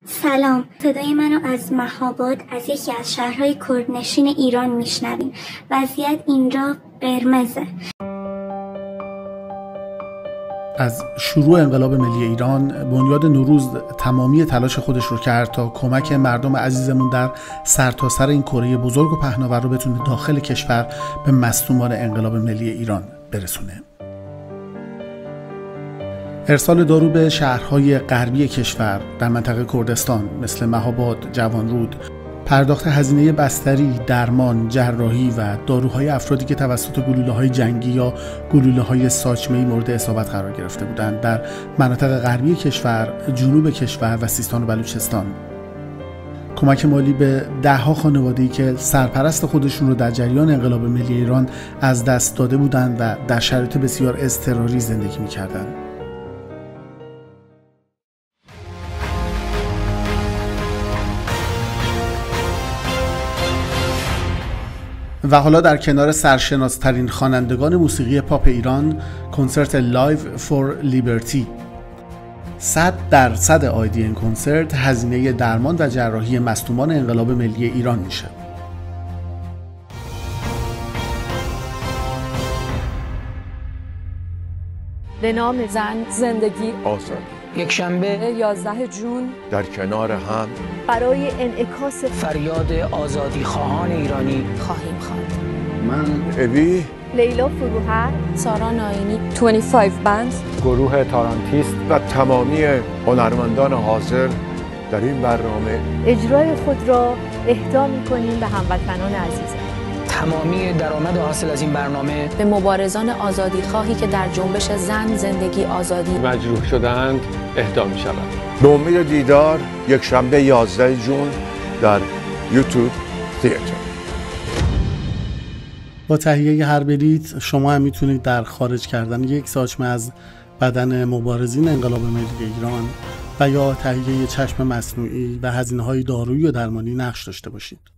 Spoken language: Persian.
سلام، صدای منو از مهاباد از یکی از شهرهای کردنشین ایران میشنویم. وضعیت اینجا قرمزه. از شروع انقلاب ملی ایران بنیاد نوروز تمامی تلاش خودش رو کرد تا کمک مردم عزیزمون در سرتاسر این کره بزرگ و پهناور رو بتونه داخل کشور به مصدومان انقلاب ملی ایران برسونه. ارسال دارو به شهرهای غربی کشور در منطقه کردستان مثل مهاباد، جوانرود، پرداخت هزینه بستری، درمان، جراحی و داروهای افرادی که توسط گلوله‌های جنگی یا گلوله‌های ساچمه‌ای مورد اصابت قرار گرفته بودند در مناطق غربی کشور، جنوب کشور و سیستان و بلوچستان. کمک مالی به ده‌ها خانواده‌ای که سرپرست خودشون رو در جریان انقلاب ملی ایران از دست داده بودند و در شرایط بسیار اضطراری زندگی می‌کردند. و حالا در کنار سرشناس‌ترین خوانندگان موسیقی پاپ ایران، کنسرت لایو فور لیبرتی. 100% آیدی این کنسرت هزینه درمان و جراحی مصدومان انقلاب ملی ایران میشه. به نام زن، زندگی، آزادی. یک شنبه 11 جون در کنار هم برای انعکاس فریاد آزادی خواهان ایرانی خواهیم خواند. من ابی، لیلا فروهر، سارا ناینی، 25 بند، گروه تارانتیست و تمامی هنرمندان حاضر در این برنامه اجرای خود را اهدا می‌کنیم به هموطنان عزیز. تمامی درآمد حاصل از این برنامه به مبارزان آزادی خواهی که در جنبش زن، زندگی، آزادی مجروح شده‌اند اهدا می‌شود. به امید دیدار یک شنبه 11 جون در یوتیوب تئاتر. با تهیه هر بلیت شما هم میتونید در خارج کردن یک ساچمه از بدن مبارزین انقلاب ملی ایران و یا تهیه چشم مصنوعی و هزینه‌های دارویی و درمانی نقش داشته باشید.